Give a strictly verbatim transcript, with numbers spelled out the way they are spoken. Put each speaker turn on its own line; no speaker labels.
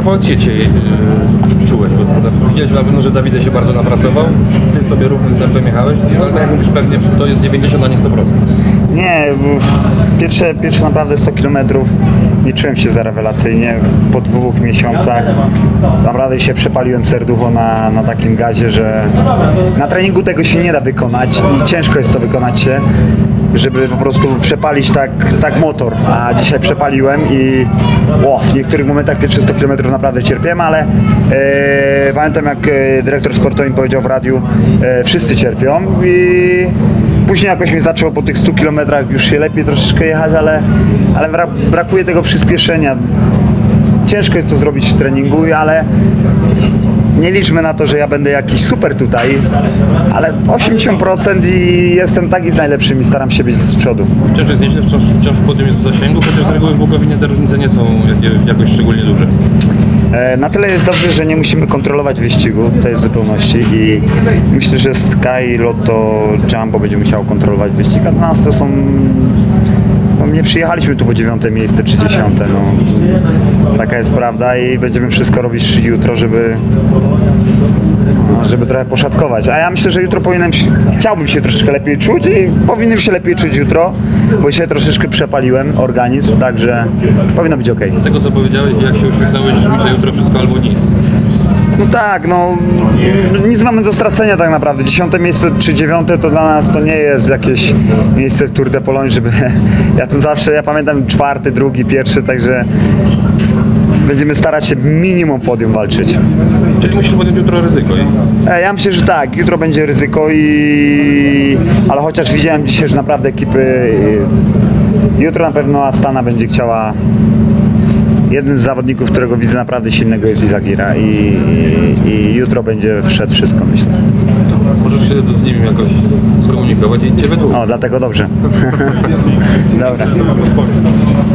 performance cię yy, czułeś? Bo widziałeś na pewno, że Dawid się bardzo napracował, ty sobie równym tempem jechałeś, ale tak jak mówisz, pewnie to jest dziewięćdziesiąt, a nie sto procent.
Nie, pierwsze, pierwsze naprawdę sto kilometrów nie czułem się za rewelacyjnie. Po dwóch miesiącach naprawdę się przepaliłem serducho na, na takim gazie, że na treningu tego się nie da wykonać i ciężko jest to wykonać się, żeby po prostu przepalić tak, tak motor, a dzisiaj przepaliłem i o, w niektórych momentach pierwsze sto kilometrów naprawdę cierpiałem, ale e, pamiętam jak e, dyrektor sportowy mi powiedział w radiu, e, wszyscy cierpią i później jakoś mi zaczęło po tych stu kilometrach już się lepiej troszeczkę jechać, ale, ale bra brakuje tego przyspieszenia. Ciężko jest to zrobić w treningu, ale nie liczmy na to, że ja będę jakiś super tutaj, ale osiemdziesiąt procent i jestem taki z najlepszymi, staram się być z przodu.
Wciąż jest nieźle, wciąż, wciąż podium jest w zasięgu, chociaż z reguły w Bukowinie te różnice nie są jakoś szczególnie duże.
E, na tyle jest dobrze, że nie musimy kontrolować wyścigu, to jest w zupełności i myślę, że Sky, Lotto, Jumbo będzie musiało kontrolować wyścig, a dla nas to są... No, nie przyjechaliśmy tu po dziewiąte miejsce czy dziesiąte, no. Taka jest prawda i będziemy wszystko robić jutro, żeby żeby trochę poszatkować. A ja myślę, że jutro powinienem się, chciałbym się troszeczkę lepiej czuć i powinienem się lepiej czuć jutro, bo dzisiaj troszeczkę przepaliłem organizm, także powinno być ok.
Z tego co powiedziałeś, jak się uśmiechnąłeś, że jutro wszystko albo nic.
No tak, no nic mamy do stracenia tak naprawdę. Dziesiąte miejsce czy dziewiąte to dla nas to nie jest jakieś miejsce w Tour de Pologne, żeby ja tu zawsze, ja pamiętam czwarty, drugi, pierwszy, także będziemy starać się minimum podium walczyć.
Czyli musisz podjąć jutro ryzyko?
E, ja myślę, że tak, jutro będzie ryzyko i... ale chociaż widziałem dzisiaj, że naprawdę ekipy jutro na pewno Astana będzie chciała. Jeden z zawodników, którego widzę naprawdę silnego, jest Izagirre i, i, i jutro będzie wszedł wszystko, myślę.
Możesz się z nim jakoś skomunikować i cię wydłużyć.
O, dlatego dobrze. Dobra.